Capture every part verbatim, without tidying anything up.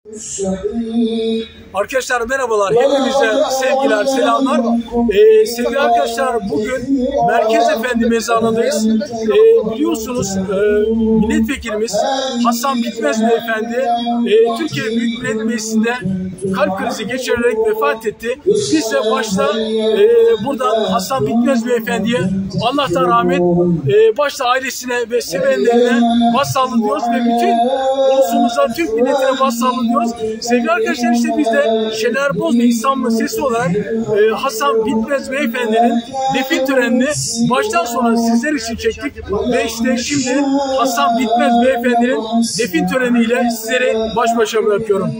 Arkadaşlar merhabalar, hepinize sevgiler, selamlar. Ee, sevgili arkadaşlar, bugün Merkez Efendi mezarlığındayız. Ee, biliyorsunuz e, milletvekilimiz Hasan Bitmez Beyefendi e, Türkiye Büyük Millet Meclisi'nde kalp krizi geçirerek vefat etti. Biz de başta e, buradan Hasan Bitmez Beyefendi'ye Allah'tan rahmet, e, başta ailesine ve sevenlerine başsağlığı diyoruz ve bütün ulusumuza, Türk milletine başsağlığı diyoruz. Sevgili arkadaşlar, işte biz de Şener Boz ve İstanbul'un sesi olarak e, Hasan Bitmez Beyefendi'nin defin törenini baştan sona sizler için çektik ve işte şimdi Hasan Bitmez Beyefendi'nin defin töreniyle sizleri baş başa bırakıyorum.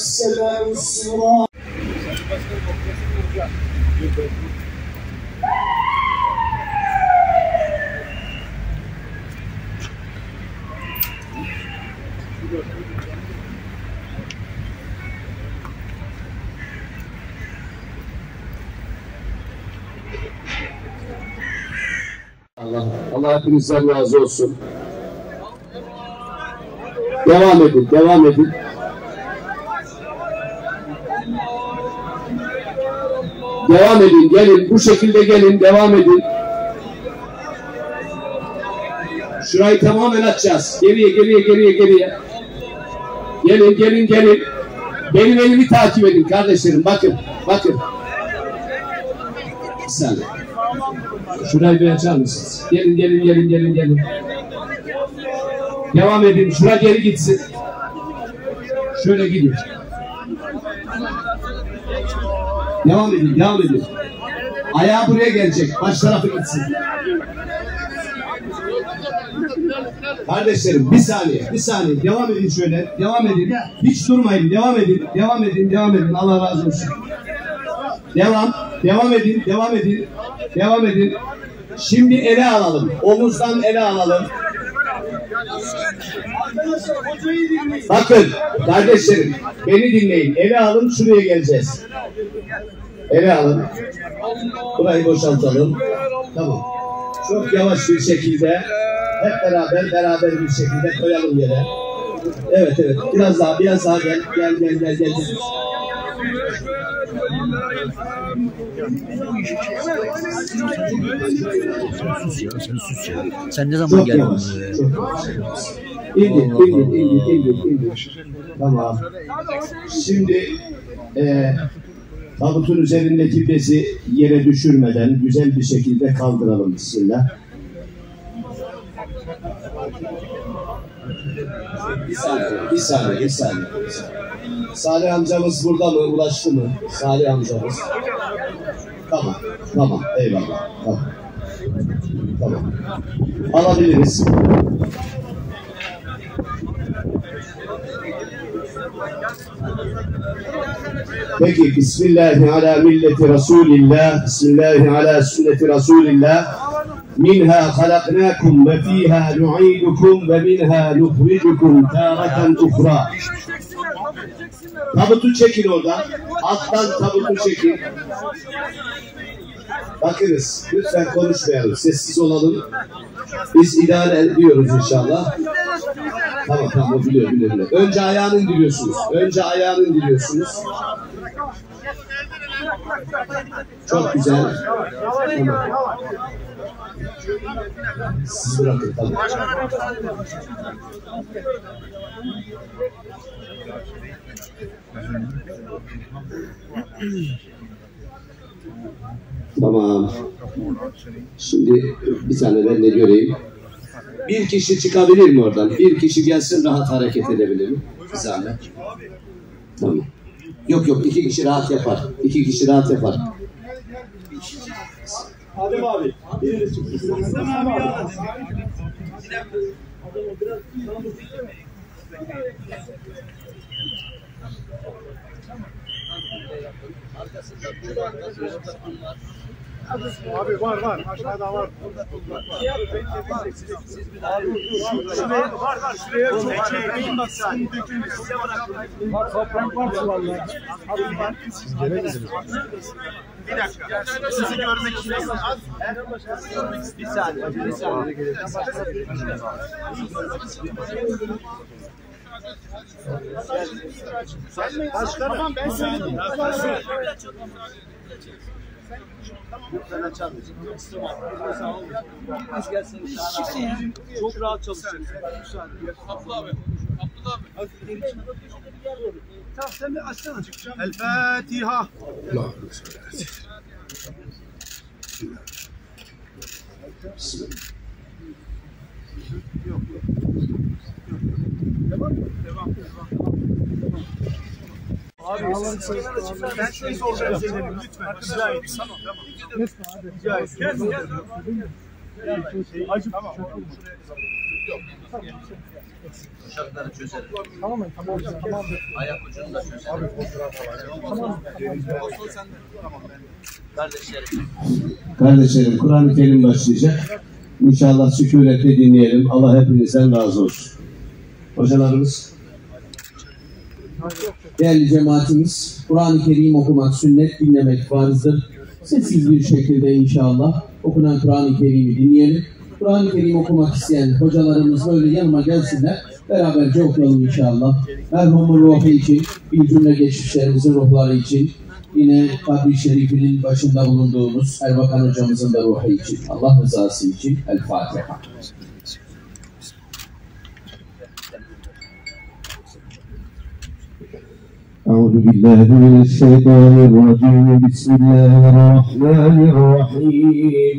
Allah, Allah hepinizden razı olsun. Devam edin, devam edin. Devam edin, gelin. Bu şekilde gelin, devam edin. Şurayı tamamen açacağız. Geriye, geriye, geriye, geriye. Gelin, gelin, gelin. Benim elimi takip edin kardeşlerim. Bakın, bakın. Bir saniye. Şurayı bir açar mısınız? Gelin, gelin, gelin, gelin, gelin. Devam edin. Şura geri gitsin. Şöyle gidin. Devam edin, devam edin. Ayağı buraya gelecek. Baş tarafı gitsin. Kardeşlerim bir saniye, bir saniye. Devam edin şöyle. Devam edin. Hiç durmayın. Devam edin. Devam edin, devam edin. Allah razı olsun. Devam. Devam edin, devam edin. Devam edin. Şimdi ele alalım. Omuzdan ele alalım. Bakın kardeşlerim, beni dinleyin. Ele alın, şuraya geleceğiz. Ele alın. Burayı boşaltalım. Tamam. Çok yavaş bir şekilde hep beraber beraber bir şekilde koyalım yere. Evet evet. Biraz daha, biraz daha gel. Gel gel gel gel. gel. Sus ya, sen sus ya. Sen ne zaman geldin buraya? İndir, indir, indir, indir, indir. Tamam. Şimdi e, tabutun üzerindeki bezi yere düşürmeden güzel bir şekilde kaldıralım bismillah. Bir saniye, bir saniye, bir saniye. Salih amcamız burada mı? Ulaştı mı? Salih amcamız. Tamam, tamam. Eyvallah. Tamam. Tamam. Alabiliriz. Peki, Bismillahi ala milleti Resulillah, Bismillahi ala sünneti Resulillah. Minha halaknakum ve fiha nu'idukum ve minha nukhrijukum taratan ukhra. Tabutu çekin oradan. Alttan tabutu çekin. Bakınız, lütfen konuşmayalım. Sessiz olalım. Biz idare ediyoruz inşallah. Tamam tamam, o biliyor biliyor biliyor. Önce ayağını indiriyorsunuz. Önce ayağını indiriyorsunuz. Çok güzel. Tamam. Siz bırakın, tamam. Tamam. Şimdi bir tane ben de göreyim. Bir kişi çıkabilir mi oradan? Bir kişi gelsin, rahat hareket edebilir mi? Bir zahmet. Tamam. Yok yok, iki kişi rahat yapar. İki kişi rahat yapar. Adem abi. Biriniz çıksın. Adem abi ya. Abi var var. Aşağıda var. Şuraya var var. Şuraya çok çekmeyin bak. Bak toprak var vallahi. Abi bak siz gelebilirsiniz. Bir dakika. Sizi görmek istiyorum. Bir saniye. Bir saniye. Başkanım ben söyleyeyim. Çok rahat çalışacaksın. Abdullah abi. Abdullah abi. Tamam sen de açsana. El Fatiha. Allah'ım söylesin. Yok yok. Devam mı? Devam. Devam. Abi ben şey soracağım senin lütfen. Rica edeyim. Tamam tamam. Lütfen abi. Rica edeyim. Gel gel. Acı tamam. Yok. Uşakları çözelim. Tamam mı? Tamam. Tamam. Ayak ucunu da çözelim. Abi tamam. Olsun sen de. Tamam ben. Kardeşlerim. Kardeşlerim, Kur'an-ı Kerim başlayacak. İnşallah sükunetle dinleyelim. Allah hepinizden razı olsun. Hocalarımız, değerli cemaatimiz, Kur'an-ı Kerim okumak sünnet, dinlemek farzdır. Sessiz bir şekilde inşallah okunan Kur'an-ı Kerim'i dinleyelim. Kur'an-ı Kerim okumak isteyen hocalarımız böyle yanıma gelsinler. Beraberce okuyalım inşallah. Merhumun ruhu için, bir cümle geçmişlerimizin ruhları için, yine kabri şerifinin başında bulunduğumuz Erbakan hocamızın da ruhu için, Allah rızası için El Fatiha. أعوذ بالله من الشيطان الرجيم بسم الله الرحمن الرحيم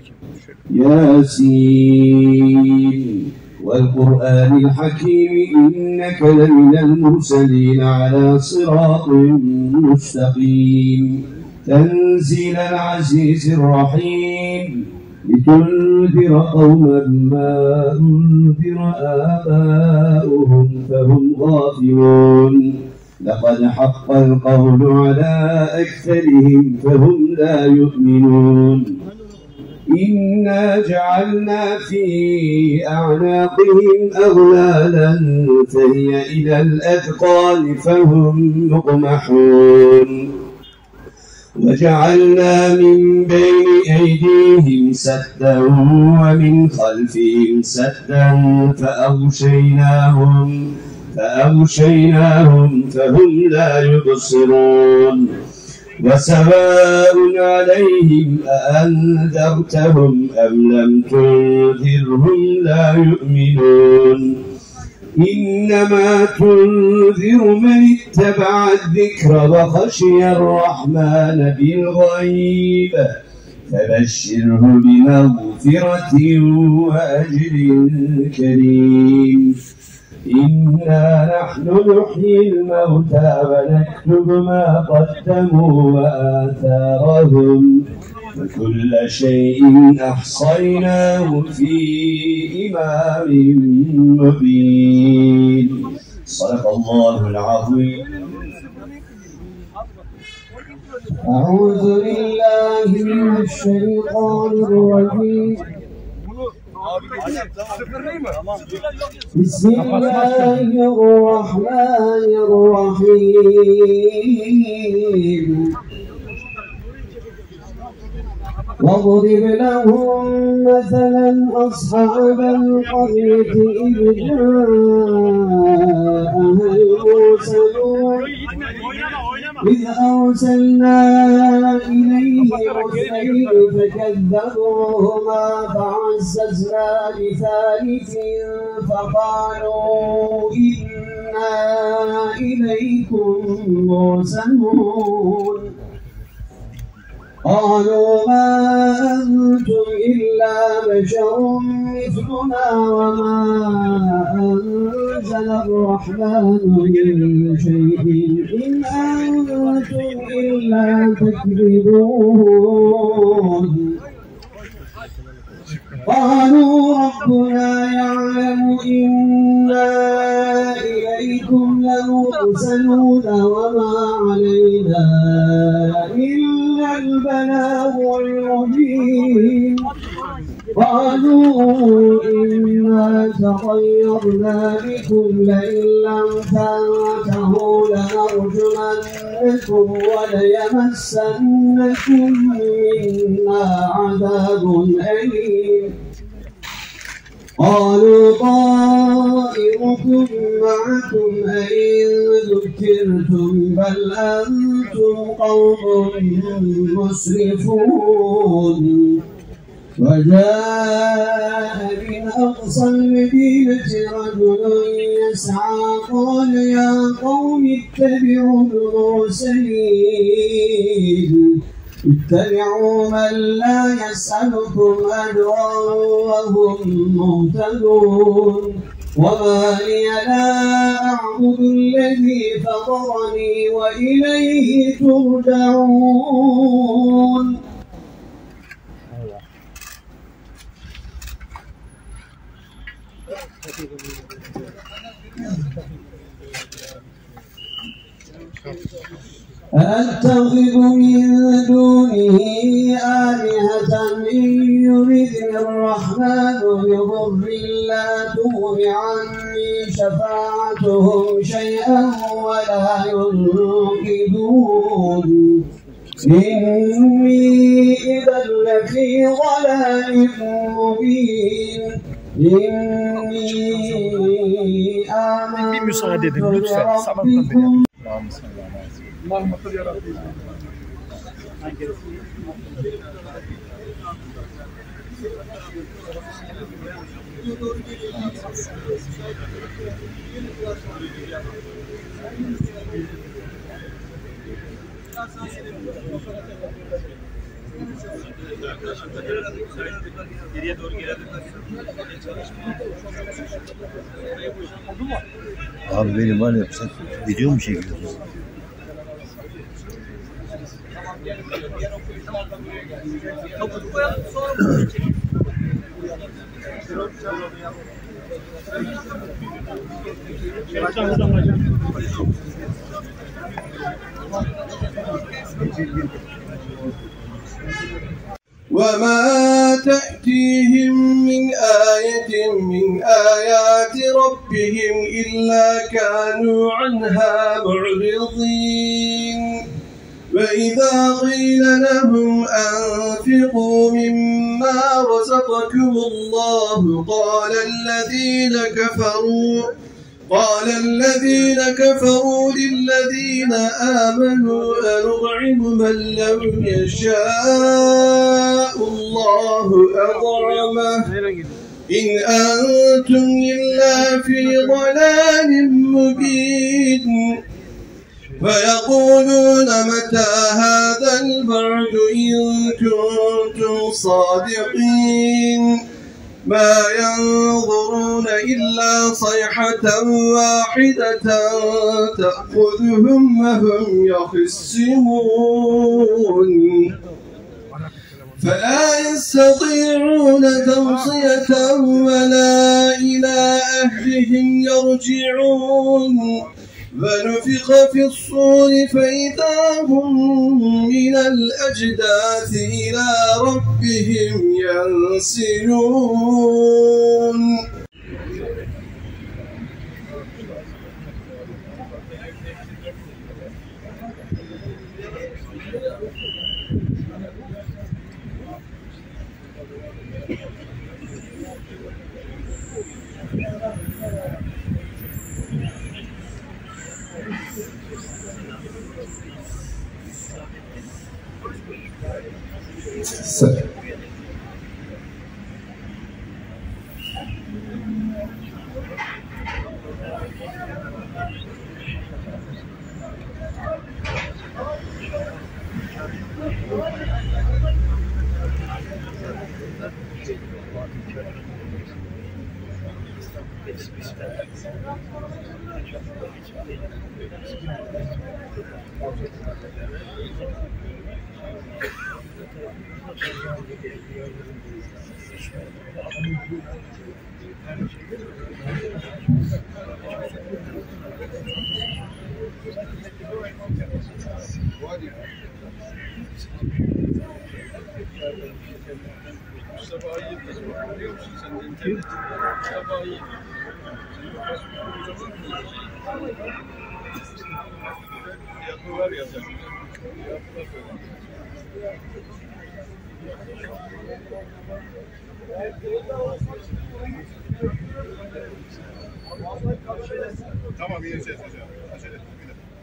ياسين والقرآن الحكيم إنك لمن المرسلين على صراط مستقيم تنزيل العزيز الرحيم لتنذر قوما ما أنذر آباؤهم فهم غافلون لقد حق القول على أكثرهم فهم لا يؤمنون إنا جعلنا في أعناقهم أغلالا فهي إلى الأذقان فهم مقمحون وجعلنا من بين أيديهم سدا ومن خلفهم سدا فأغشيناهم فأغشيناهم فهم لا يبصرون وسواء عليهم أأنذرتهم أم لم تنذرهم لا يؤمنون إنما تنذر من اتبع الذكر وخشي الرحمن بالغيب فبشره بمغفرة وأجر كريم إنا نحن نحيي الموتى ونكتب ما قدموا وآثارهم وكل شيء أحصيناه في إمام مبين صدق الله العظيم. أعوذ بالله من الشيطان الرجيم بسم الله الرحمن الرحيم واضرب لهم مثلا أصحاب القرية إذ جاءها المرسلون إذ أرسلنا إليهم اثنين فكذبوهما فعززنا بثالث فقالوا إنا إليكم مرسلون قالوا ما أنتم إلا بشر مثلنا وما أنزل الرحمن من شيء إن أنتم إلا تكذبون قالوا ربنا يعلم إنا إليكم لمرسلون وما علينا إلا البلاغ المبين قالوا إنا تطيرنا بكم لئن لم تنتهوا لنرجمنكم وليمسنكم منا عذاب أليم قالوا طائركم معكم أئن ذكرتم بل أنتم قوم مسرفون. وجاء من أقصى المدينة رجل يسعى قال يا قوم اتبعوا المرسلين اتبعوا من لا يسألكم أجرا وهم مهتدون. وما لي لا أعبد الذي فطرني وإليه ترجعون. أأتخذ من دونه آلهة إن يردني الرحمن بضر لا تغن عني شفاعتهم شيئا ولا ينقذون. إني إذا لفي ضلال مبين. إني آمنت بربكم. اللهم صل على سيدنا Geriye doğru gelelim. Abi benim var ya, sen video mu çekiyorsun? Kaput koyalım sonra buraya çekelim. وما تأتيهم من آية من آيات ربهم إلا كانوا عنها معرضين. وإذا قيل لهم أنفقوا مما رزقكم الله قال الذين كفروا قال الذين كفروا للذين آمنوا أنطعم من لم يشاء الله أطعمه إن أنتم إلا في ضلال مبين. ويقولون متى هذا الوعد إن كنتم صادقين. ما ينظرون إلا صيحة واحدة تأخذهم وهم يخصمون فلا يستطيعون توصية ولا إلى أهلهم يرجعون. ونفخ في الصور فإذا هم من الأجداث إلى ربهم ينسلون. So. Yapılar yazar. Tamam, ineceğiz hocam. Acele etme. Bir dakika.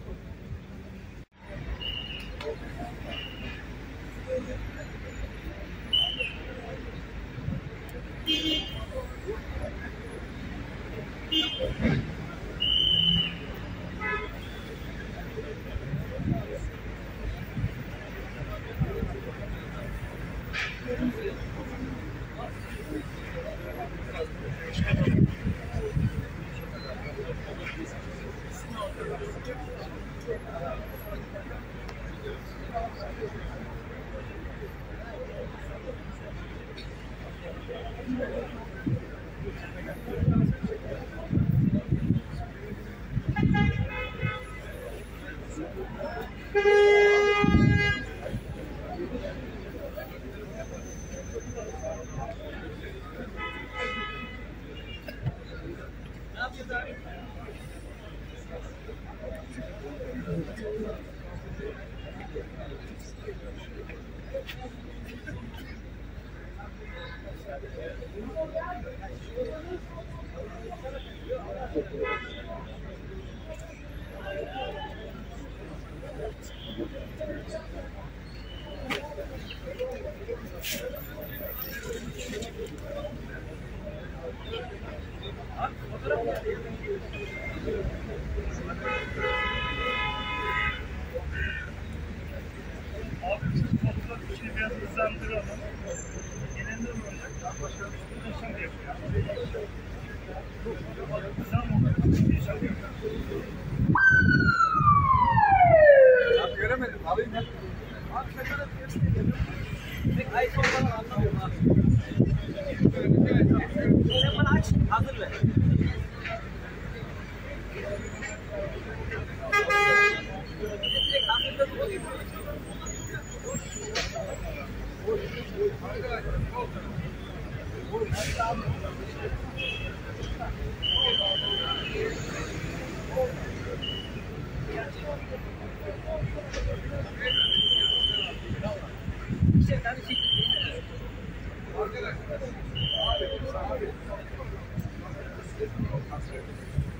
Göremedim. Alayım ya. Abi sen böyle pek ayıp olmadan anlamıyorum abi. Sen bana aç. Hazır ver. Direkt hazırda olayım. İşte tabii ki. Arkadaşlar.